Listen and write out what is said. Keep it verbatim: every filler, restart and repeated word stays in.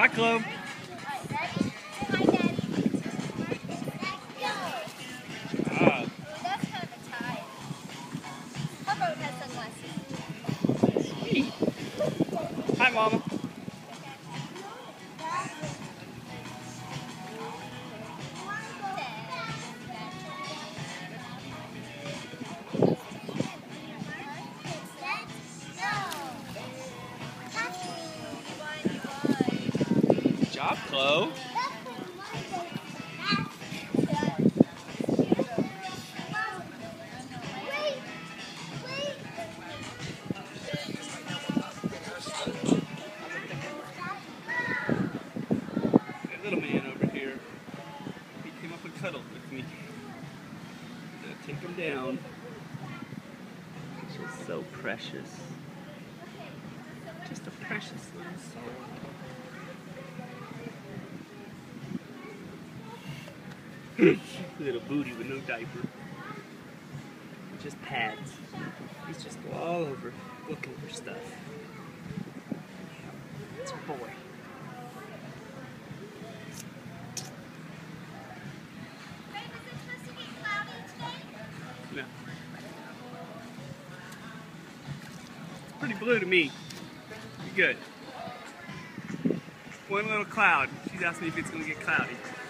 Hi, Chloe. Ah. Sweet. Hi, Mama. Good job, Chloe. That little man over here, he came up and cuddled with me. I'm gonna take him down. She's so precious. Just a precious little soul. Little booty with no diaper. Just pads. He's just all over looking for stuff. It's a boy. No. It's pretty blue to me. You good. One little cloud. She's asking me if it's going to get cloudy.